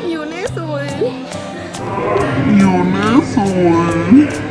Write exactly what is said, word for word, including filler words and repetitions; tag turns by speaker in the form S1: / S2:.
S1: อยู่ในสวย
S2: อยู่ในสวย